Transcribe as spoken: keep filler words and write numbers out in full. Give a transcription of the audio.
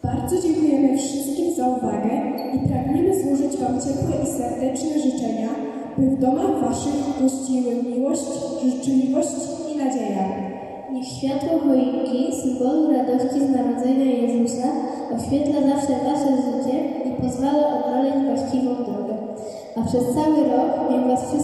Bardzo dziękujemy wszystkim za uwagę i pragniemy złożyć Wam ciepłe i serdeczne życzenia, by w domach Waszych gościły miłość, życzliwość i nadzieja. Niech światło choinki, symbolu radości z narodzenia Jezusa, oświetla zawsze Wasze życie i pozwala odnaleźć właściwą drogę. A przez cały rok niech Was wszystkich